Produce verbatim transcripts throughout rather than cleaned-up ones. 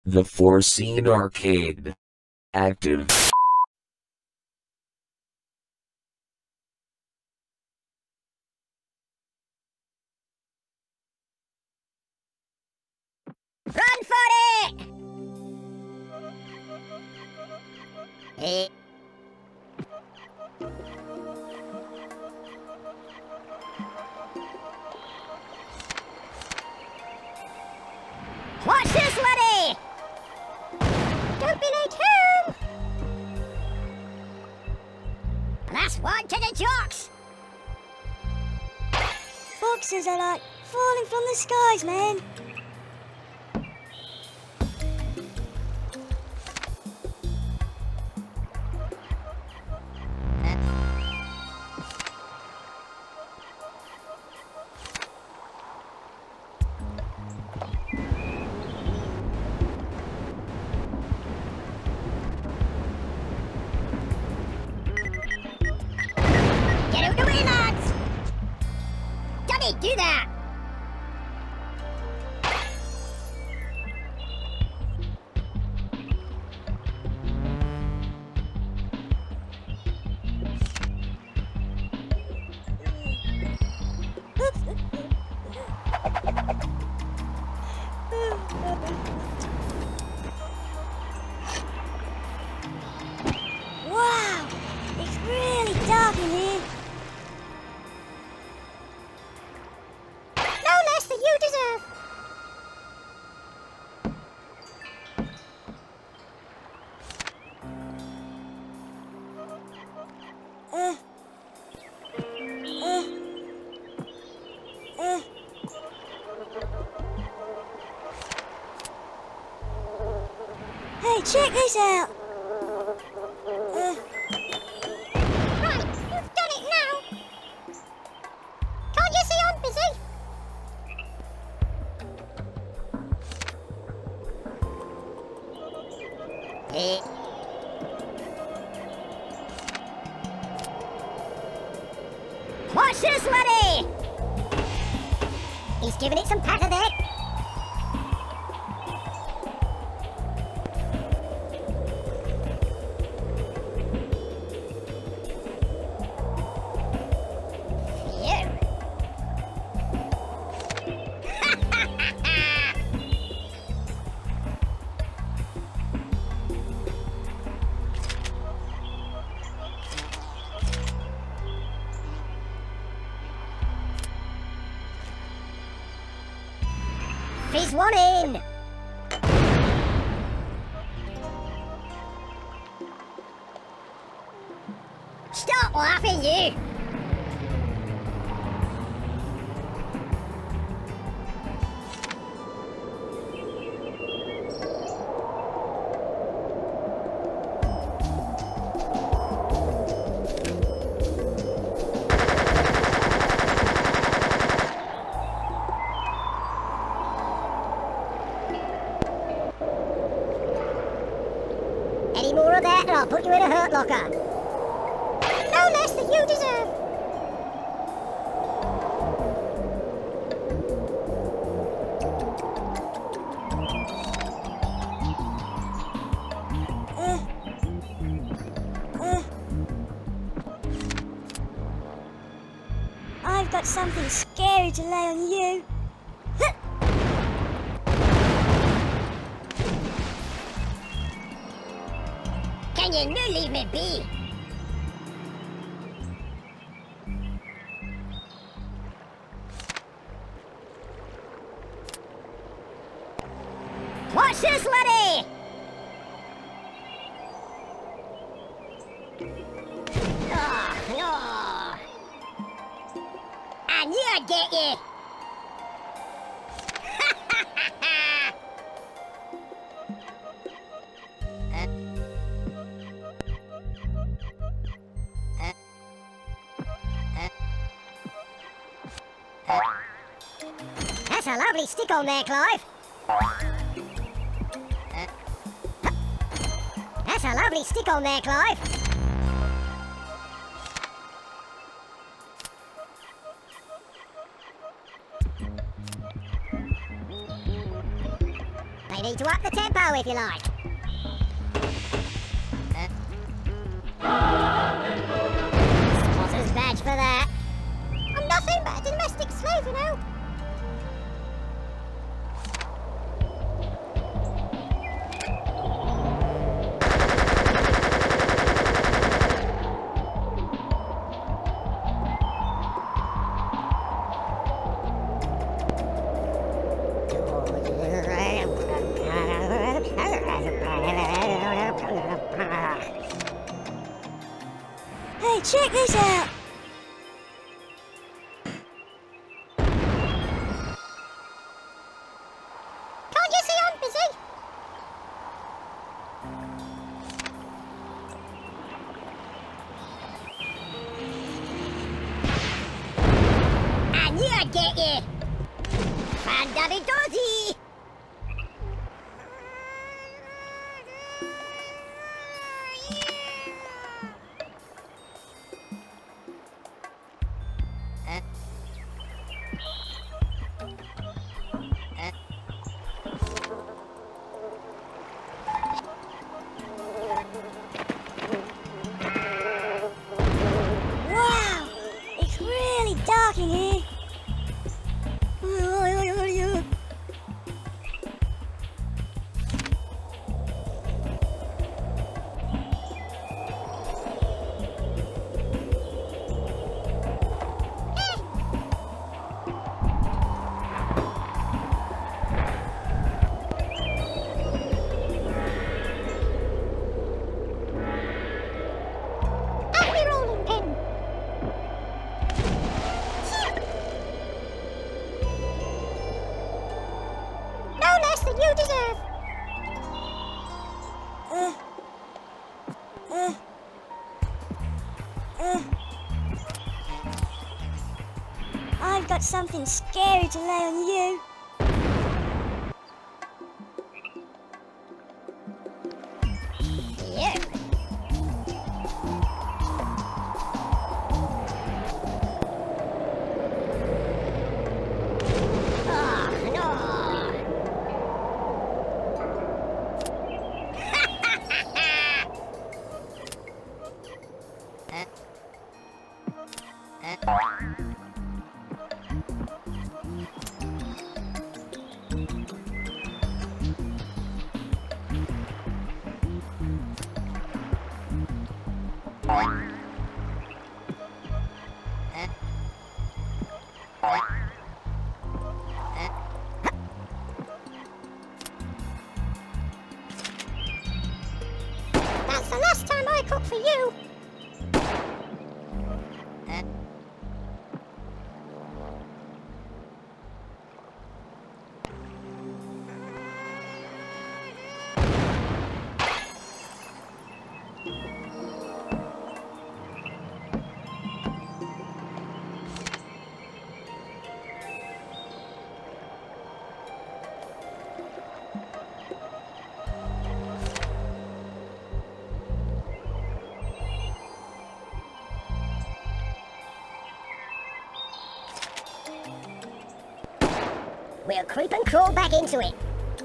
The foreseen arcade. Active. Run for it! Eh. Watch this, laddie! Don't be late home! That's one to the jocks! Boxers are like falling from the skies, man. Get out the way, lads! Johnny, do that! Wow, it's really dark in here. No less than you deserve! Uh, uh, uh. Hey, check this out. Uh, Right, you've done it now! Can't you see I'm busy? Eh. Watch this, laddie! He's giving it some patter there. Phew. He's one in. Stop laughing, you. Any more of that and I'll put you in a hurt locker. No less than you deserve. uh, uh. I've got something scary to lay on you. Can you no leave me be? Watch this, laddie! Oh, no! I knew I'd get you! That's a lovely stick on there, Clive. That's a lovely stick on there, Clive. They need to up the tempo if you like. Spotter's badge for that. I'm nothing but a domestic slave, you know. Hey, check this out. Can't you see I'm busy? I knew I'd get you. Fan-daddy-dozzy. Wow, it's really dark in here. Up me rolling pin. No less than you deserve. Uh, uh, uh. I've got something scary to lay on you. You. Oh, no. That's the last time I cook for you. We'll creep and crawl back into it.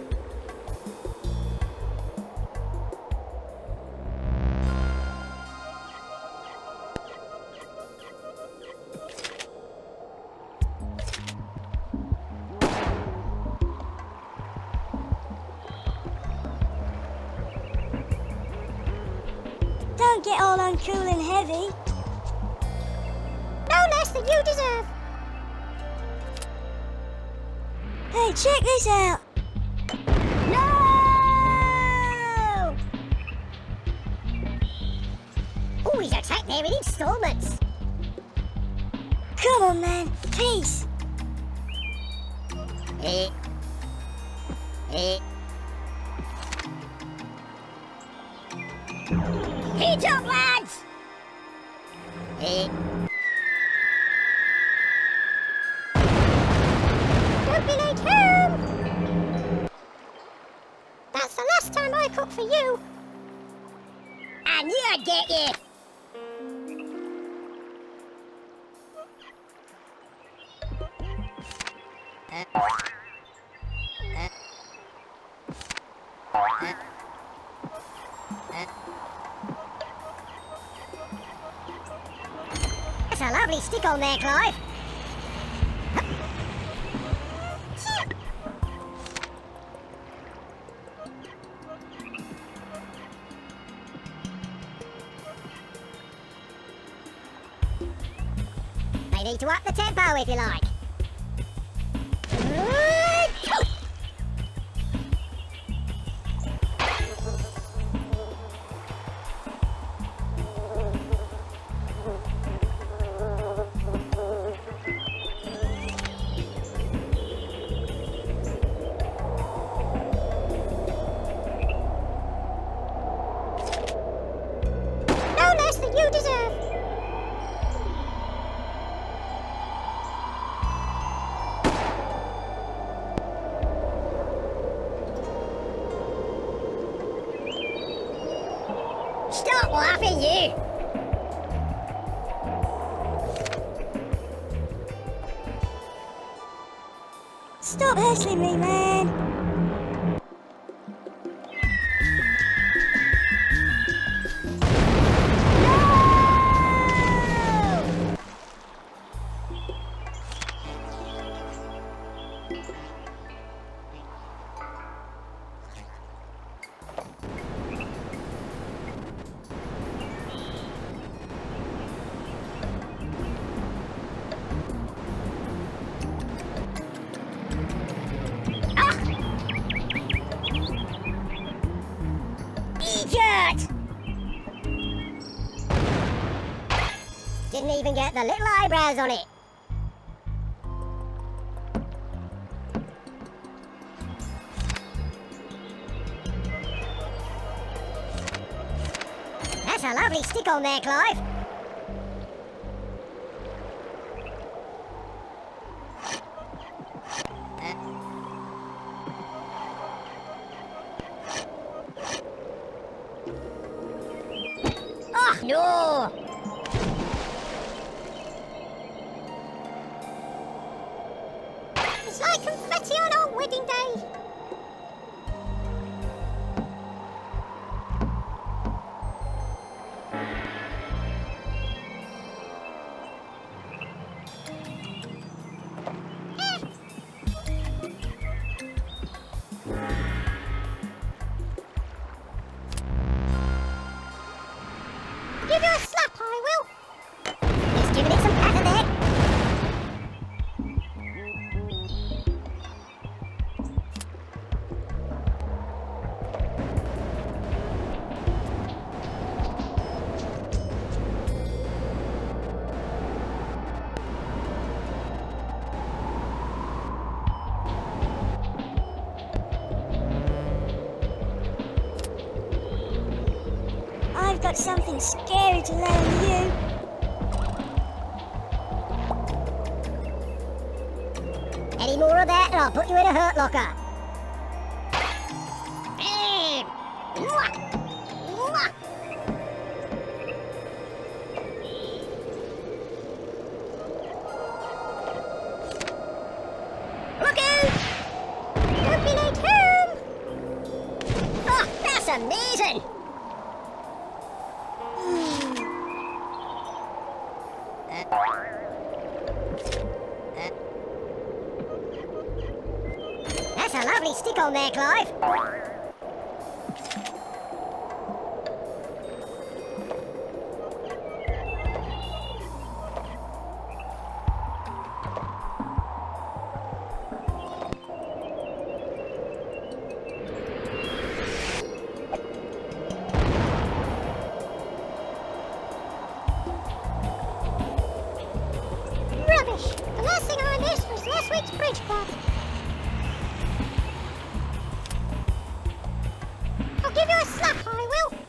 Don't get all uncool and heavy. No less than you deserve. Hey, check this out. No! Oh, he's attacked there in installments. Come on, man. Peace. Eh. Eh. Heat up, lads! Eh. Don't be late home! That's the last time I cook for you. I knew I'd get you. Uh. Uh. stick on there, Clive. They need to up the tempo if you like. No less than you deserve. Stop laughing, you! Stop hassling me, man. Idiot! Didn't even get the little eyebrows on it. That's a lovely stick on there, Clive. Oh, no! It's like confetti on our wedding day. Give you a slap, I will. Just giving it some patter there. I've got something scary to lay on you. Any more of that and I'll put you in a hurt locker. Bam! Mwah! Mwah! Look out! Don't be late home! Oh, that's amazing! That's a lovely stick on there, Clive. Rubbish! The last thing on this was last week's bridge club. I'll give you a slap, I will.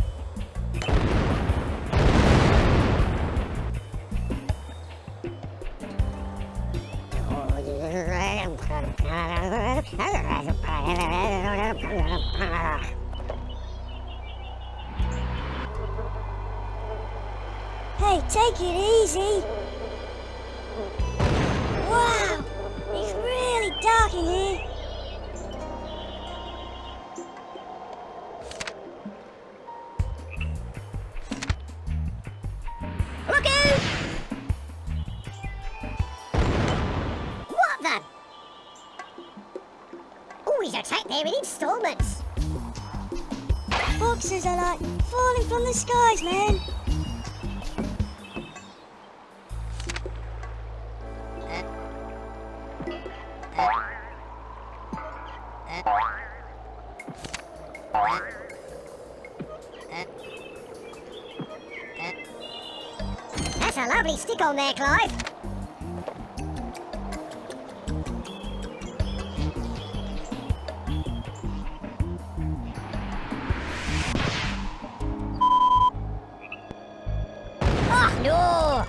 Hey, take it easy. Wow, it's really dark in here. Look out! Boys are taking there in instalments. Boxes are like falling from the skies, man. That's a lovely stick on there, Clive. Oh, no!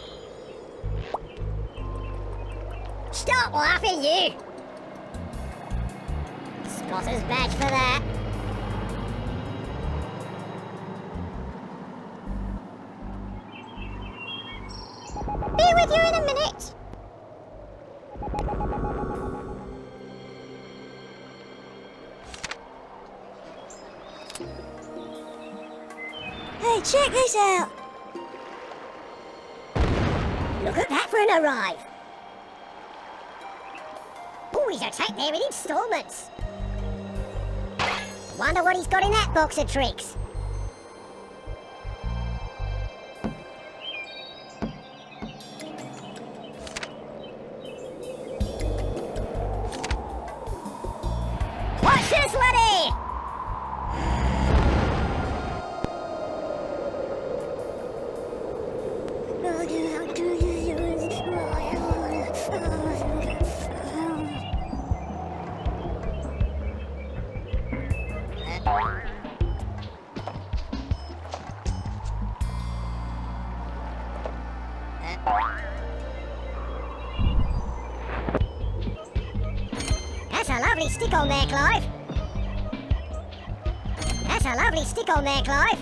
Stop laughing, you! Spotter's badge for that. Be with you in a minute. Hey, check this out. Look at that for an arrive. Boys are taking there in instalments. Wonder what he's got in that box of tricks. Watch this, laddie! That's a lovely stick on there, Clive. That's a lovely stick on there, Clive.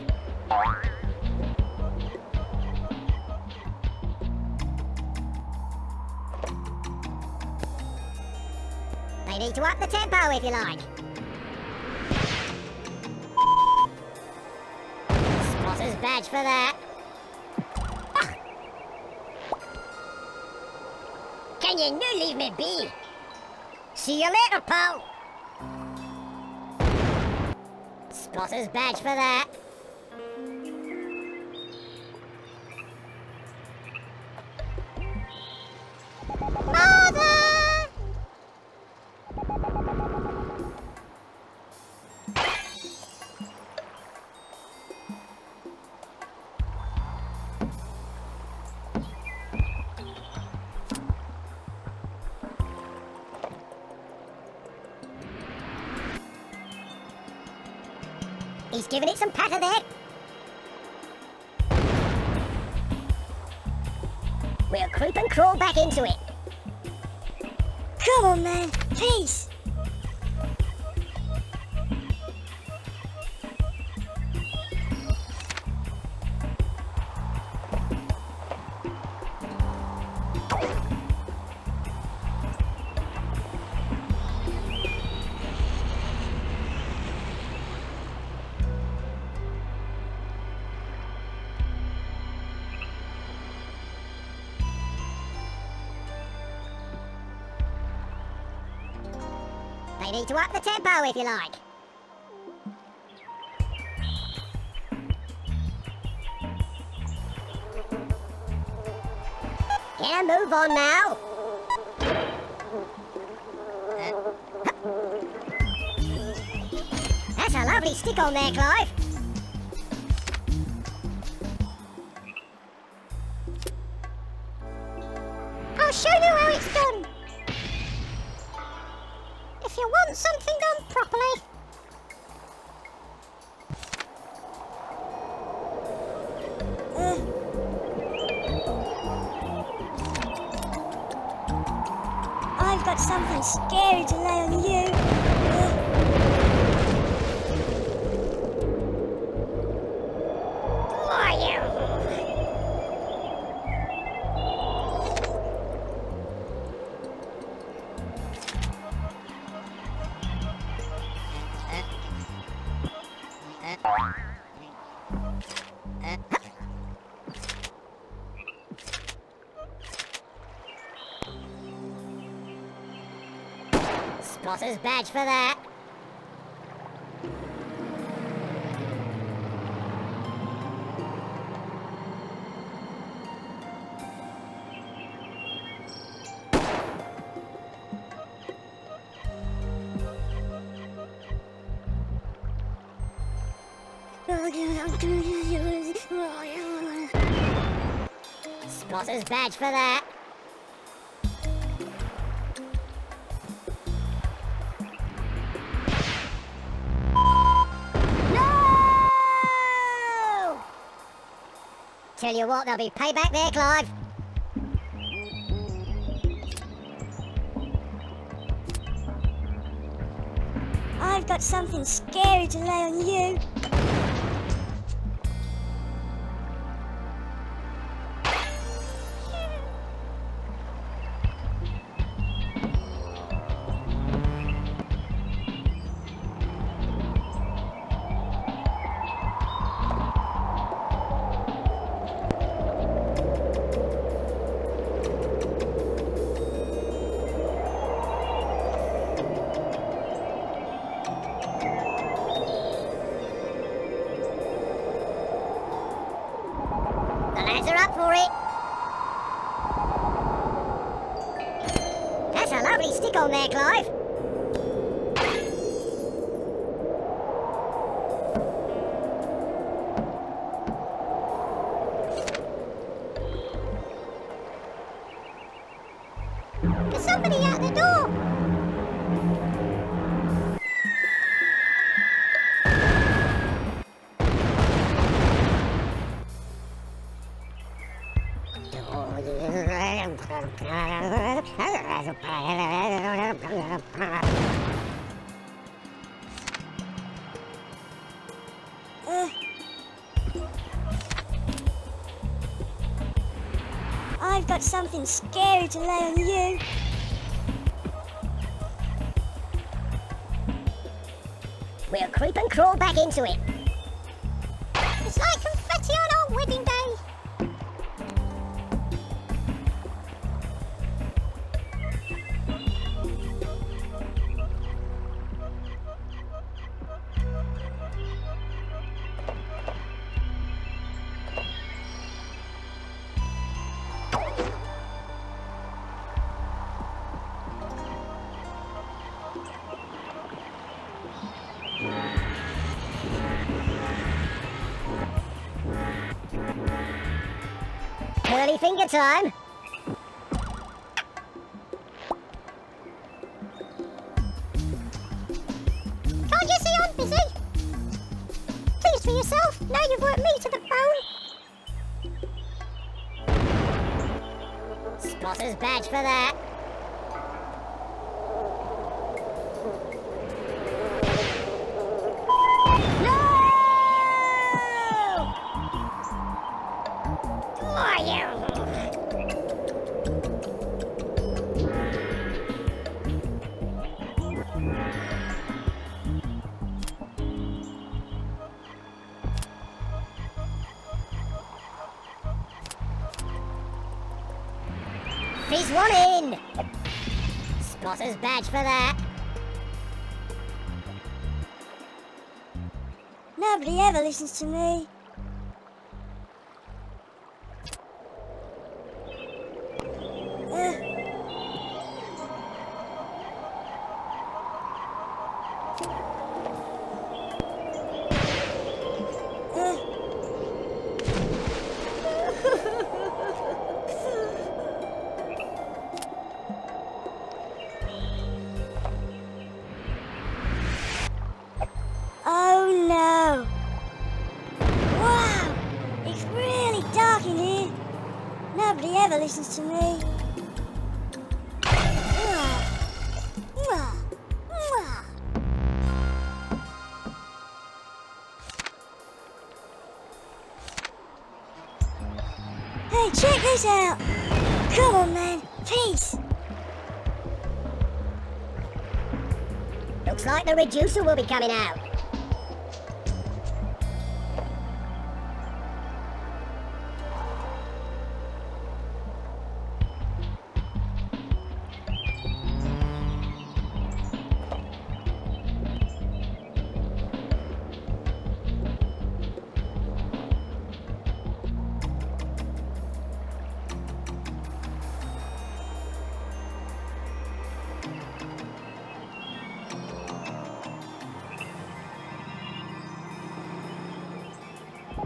They need to up the tempo if you like. Spotter's badge for that. Can you no leave me be? See you later, pal. Spotter's badge for that. Mother! He's giving it some patter there. We'll creep and crawl back into it. Come on, man. Peace. They need to up the tempo if you like. Get a move on now. That's a lovely stick on there, Clive. I'll show you how it's done. If you want something done properly. Uh, I've got something scary to lay on you. Uh, Are you? Spotter's badge for that. Spotter's badge for that. No! Tell you what, there'll be payback there, Clive. I've got something scary to lay on you. Are up for it. That's a lovely stick on there, Clive. There's somebody at the door. Uh, I've got something scary to lay on you. We'll creep and crawl back into it. It's like confetti on our wedding day. Curly finger time. Can't you see I'm busy? Pleased for yourself, now you've worked me to the bone. Spotter's badge for that. He's one in! Spotter's badge for that. Nobody ever listens to me. Uh. Uh. Oh no! Wow! It's really dark in here. Nobody ever listens to me. Hey, check this out! Come on, man. Peace! Looks like the reducer will be coming out.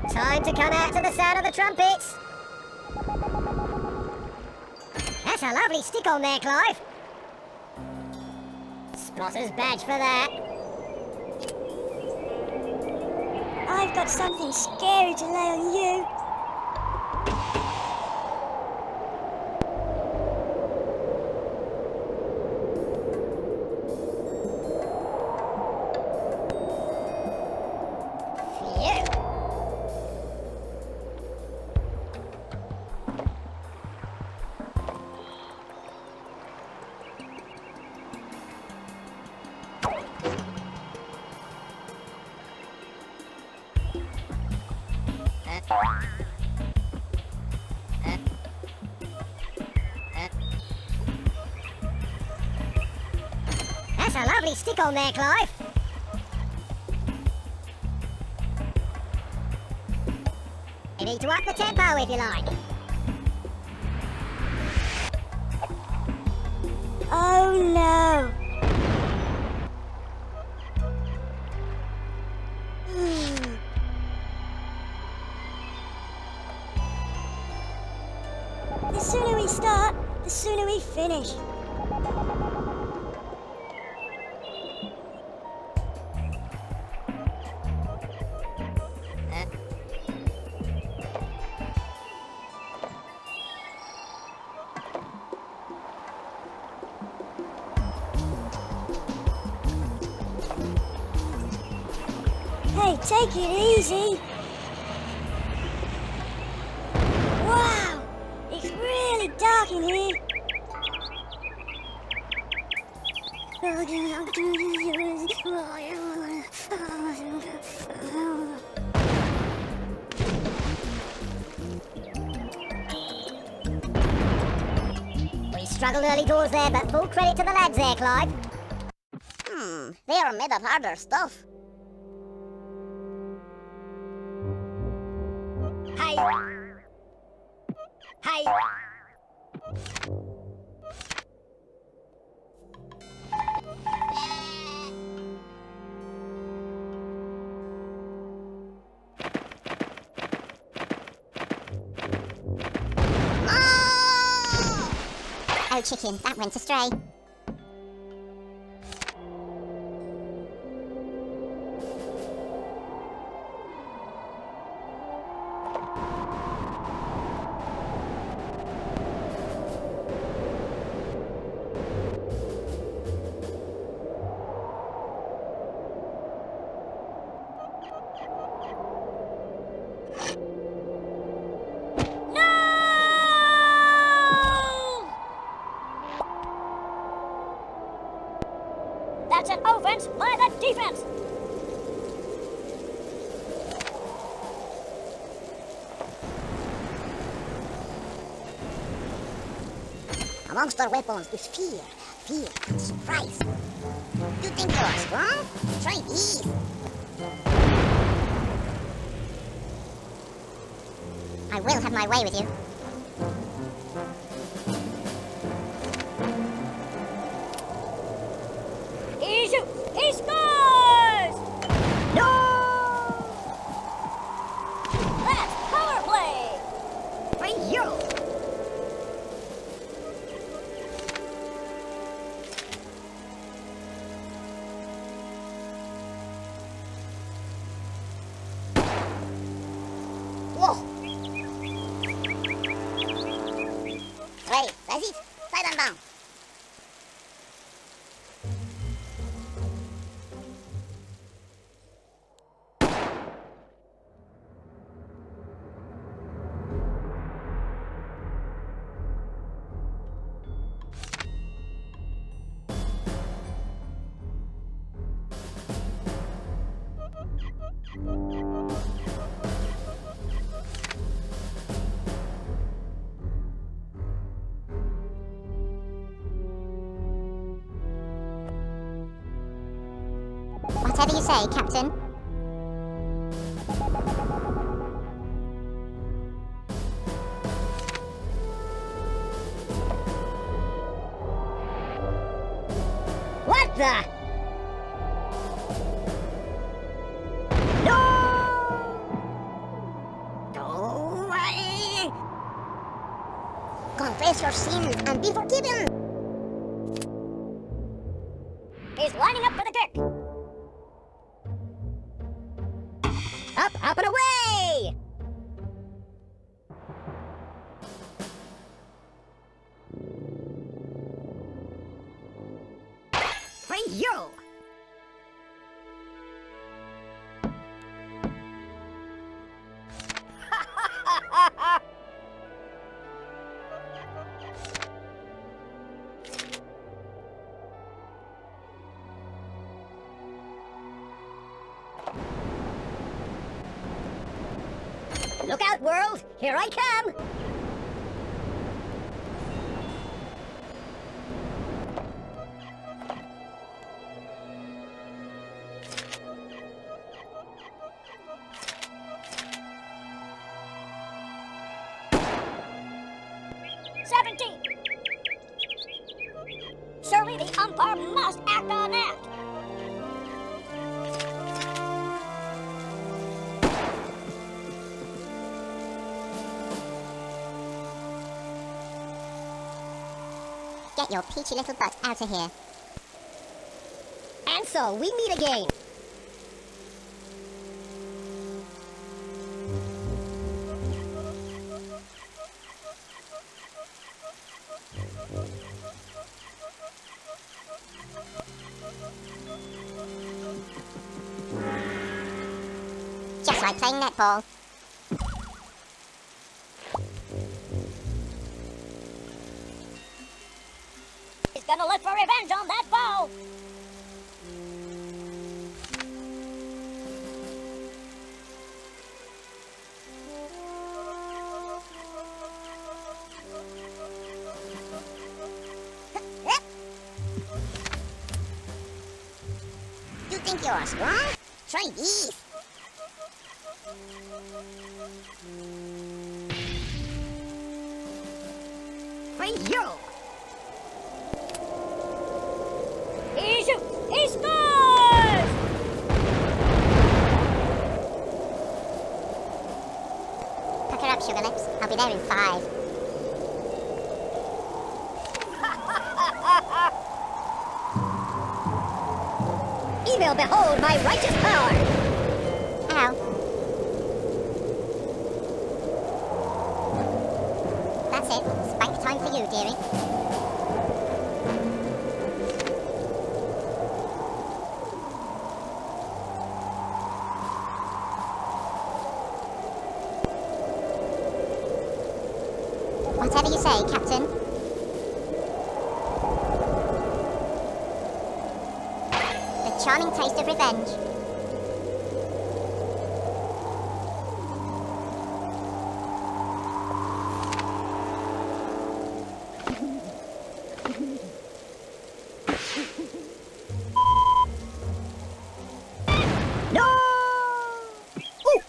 Time to come out to the sound of the trumpets. That's a lovely stick on there, Clive. Spotter's badge for that. I've got something scary to lay on you. That's a lovely stick on there, Clive. You need to up the tempo if you like. Oh no! The sooner we start, the sooner we finish. Hey, take it easy. Wow, it's really dark in here. We struggled early doors there, but full credit to the lads there, Clive. Hmm, they are made of harder stuff. Hey! Hey! Oh, chicken, that went astray. That's an offense by the defense. Amongst our weapons is fear, fear and surprise. You think you are strong? Try these. I will have my way with you. He shoots! He scores! No! That's power play! For you! Whoa! Ready, that's it. Side and down. Whatever you say, Captain. What the? No! confess your sins and be forgiven. He's lining up for the kick. Up, up and away! For you! Look out, world! Here I come! seventeen! Surely the umpire must act on that! Get your peachy little butt out of here. And so, we meet again. Just like playing netball. He's gonna look for revenge on that ball! You think you're strong? Try these. For you! He shoots! He scores! Pucker up, Sugar Lips. I'll be there in five. Evil, behold my righteous power! Ow. That's it. Spank time for you, dearie. Whatever you say, Captain. The charming taste of revenge. No! Ooh!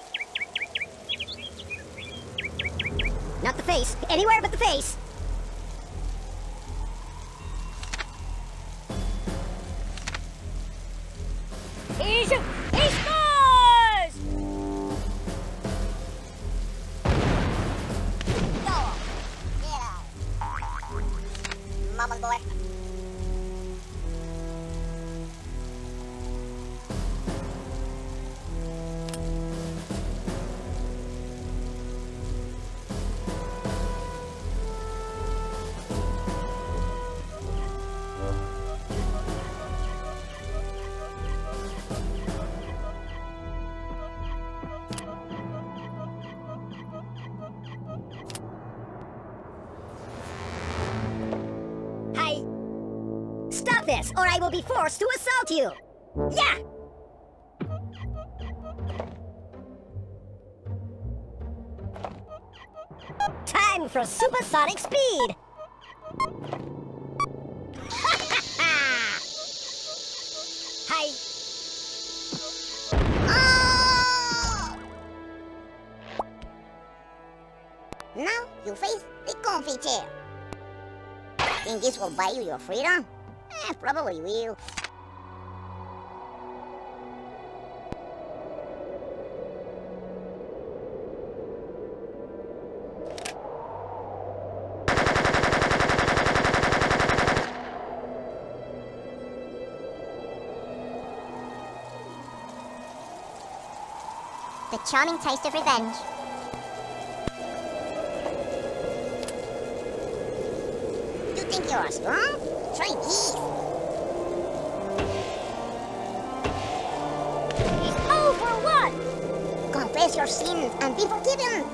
Not the face. Anywhere but the face. He shoots! He scores! Go! Yeah. Mama's boy. I... Stop this, or I will be forced to assault you! Yeah! Time for supersonic speed! Hi! Oh! Now you face the comfy chair. Think this will buy you your freedom? Eh, probably will. The charming taste of revenge. You think you're strong? Try these. He's oh for one! Confess your sins and be forgiven.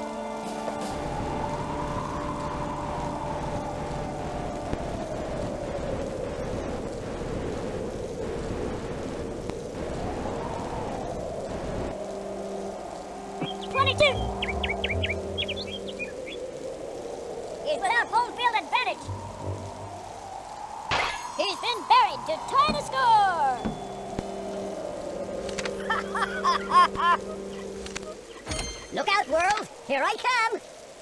twenty-two! He's without home field advantage. He's been buried to tie the score! Look out, world! Here I come!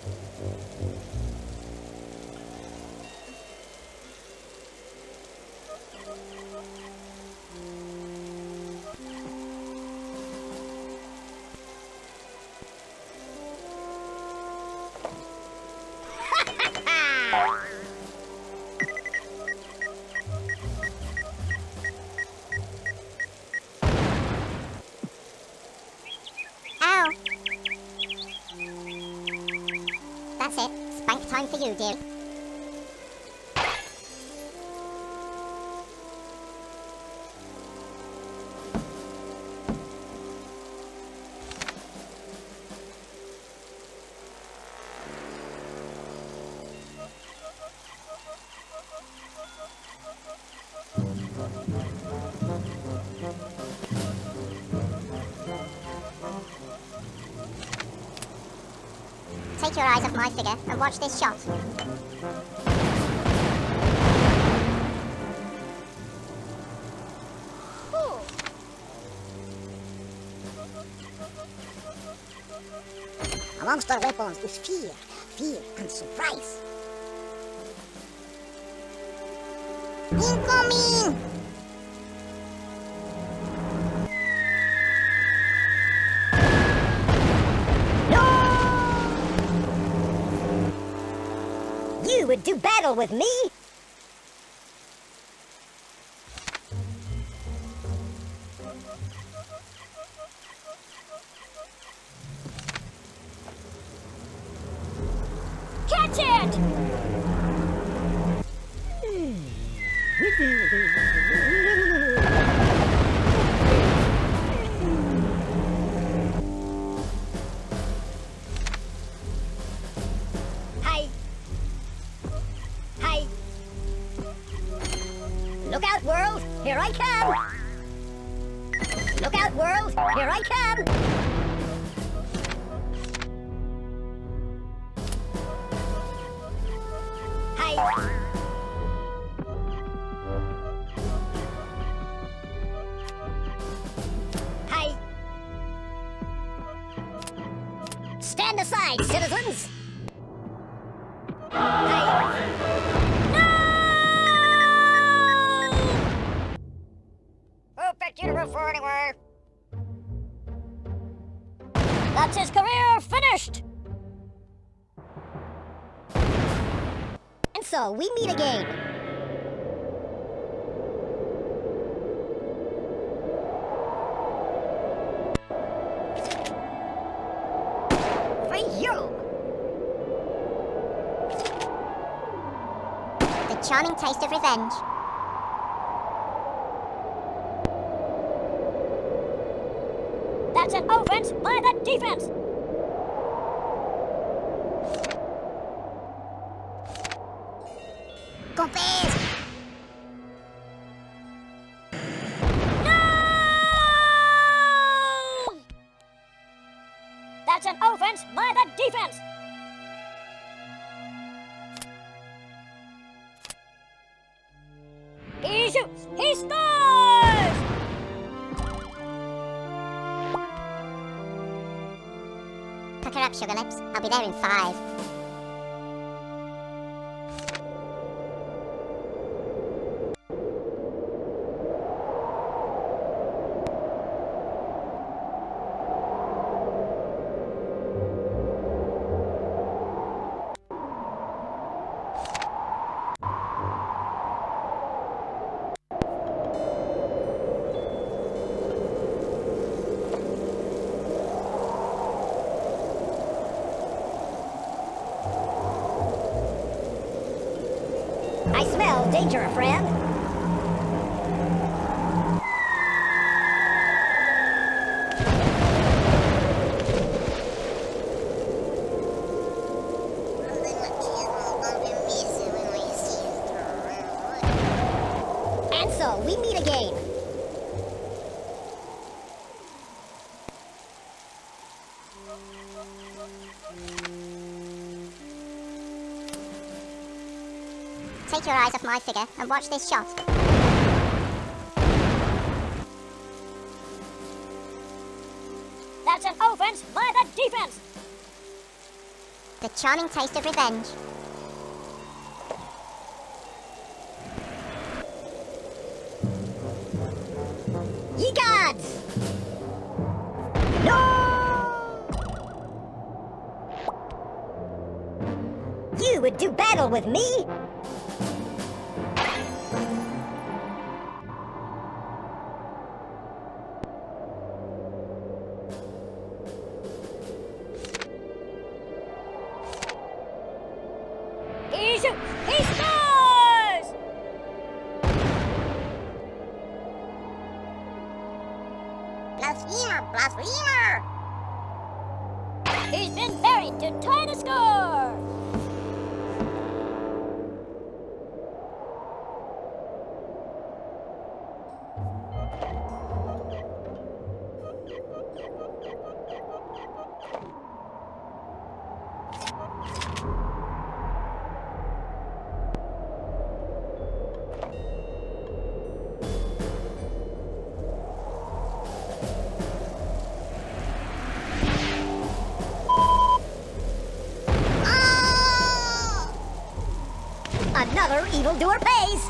Ow! That's it. Spank time for you, dear. Take your eyes off my figure and watch this shot. Amongst our weapons is fear, fear and surprise. Incoming! You would do battle with me? Catch it! Hi. Hi. Look out, world! Here I come! Look out, world! Here I come! Hi. Hi. Stand aside, citizens! Hi. Who picked you to root for anywhere? That's his career finished! And so we meet again. For you! The charming taste of revenge. That's an offense by the defense! Confess! No! That's an offense by the defense! He shoots! He scores! Pucker up, Sugar Lips. I'll be there in five. smell danger, friend. And so, we meet again. Take your eyes off my figure and watch this shot. That's an offense by the defense. The charming taste of revenge. Ye gods! No! You would do battle with me? He shoots! He scores! Blasphemer! Blasphemer! He's been buried to tie the score! Another evildoer pays!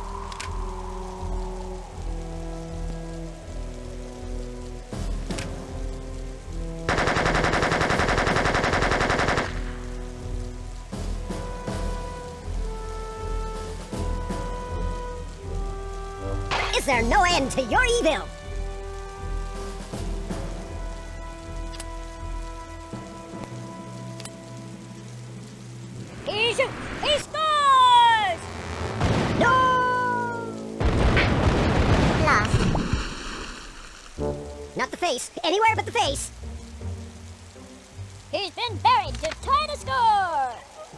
Is there no end to your evil? He shoots! He scores! No! Lost. Not the face. Anywhere but the face. He's been buried to tie the score!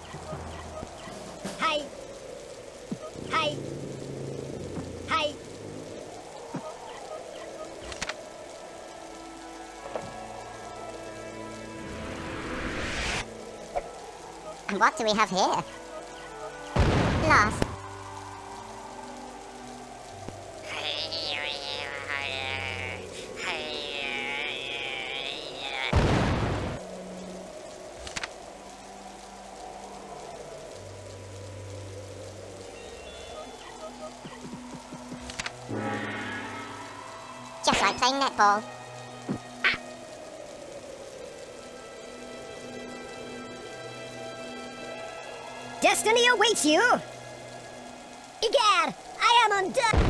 Hi. Hi. Hi. And what do we have here? Lost. Just like playing netball. Destiny awaits you! Egad, I am undone!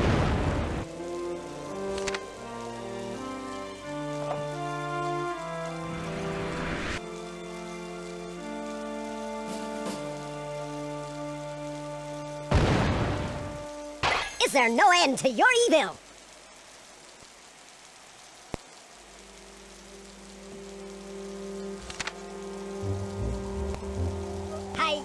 Is there no end to your evil? Hi.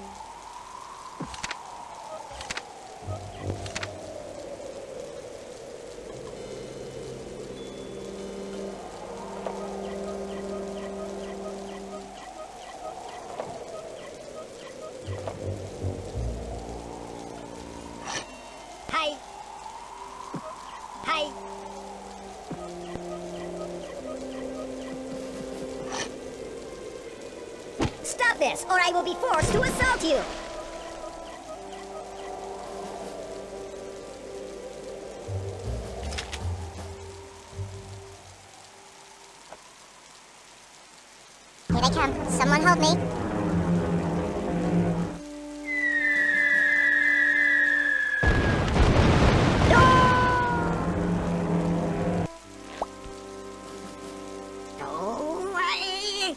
Hi. Hi. Stop this, or I will be forced to assault you! Here they come. Someone hold me. No way!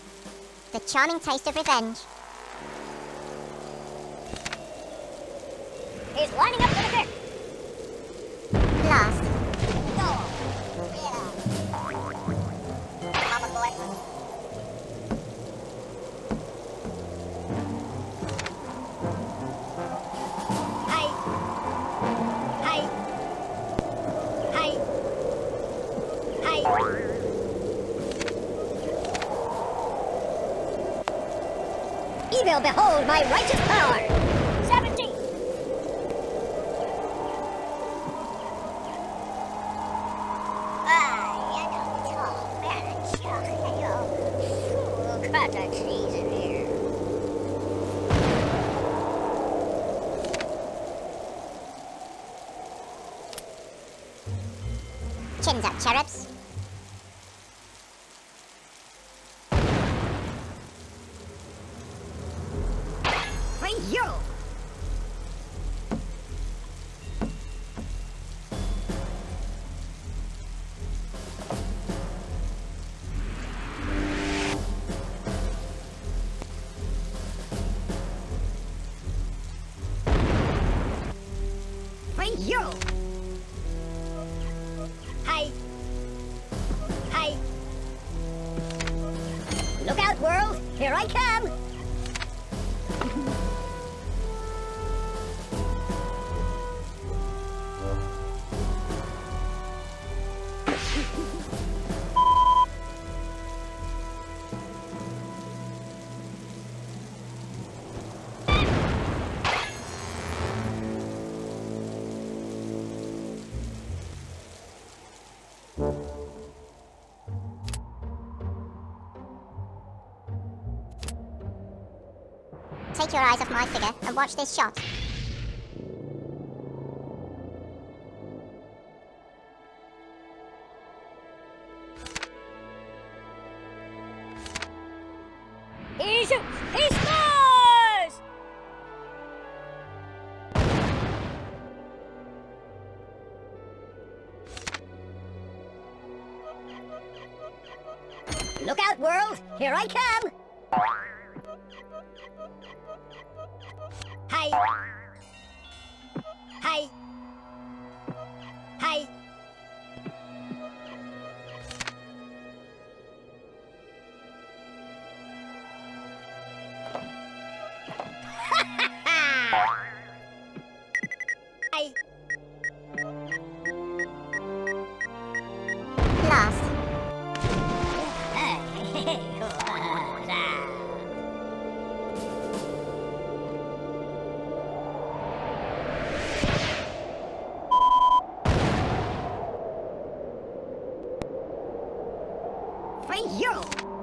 The charming taste of revenge. He's lining up for the kick. Lost. Go. Yeah. Mama boy. Hi. Hi. Hi. Hi. Evil, behold my righteous power! Seventeen! Cut the trees in here. Chins up, cherubs. For you! For you! Hi. Hi. Look out, world! Here I come! Take your eyes off my figure and watch this shot. He shoots! He scores! Look out, world! Here I come! Hi. Hi. Hi. Hi. Lost. For you!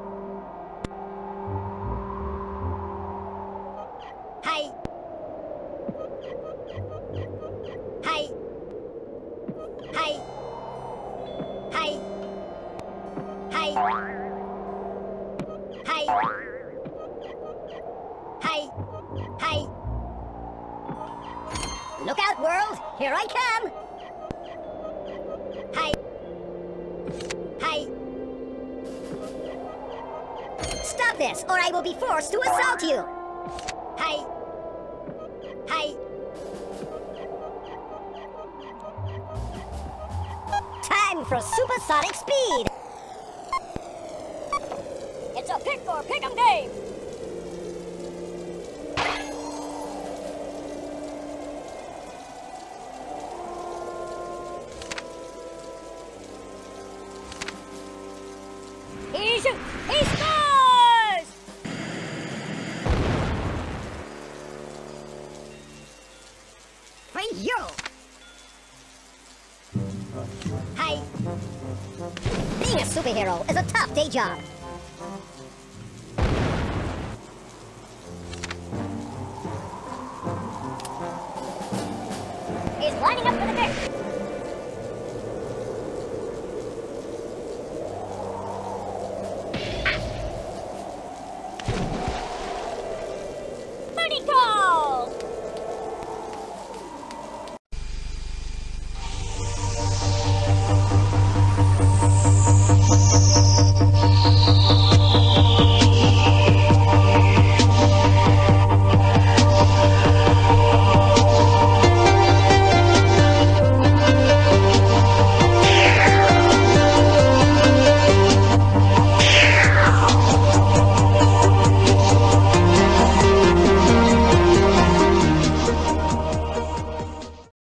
Hi! Hi! Hi! Hi! Hi! Hi! Hi! Hi! Look out, world! Here I come! Hi! Hi! Stop this, or I will be forced to assault you! Hi! Hi! Time for supersonic speed! It's a pick or pick 'em game! He shoots! He scores! For you! Hi! Being a superhero is a tough day job.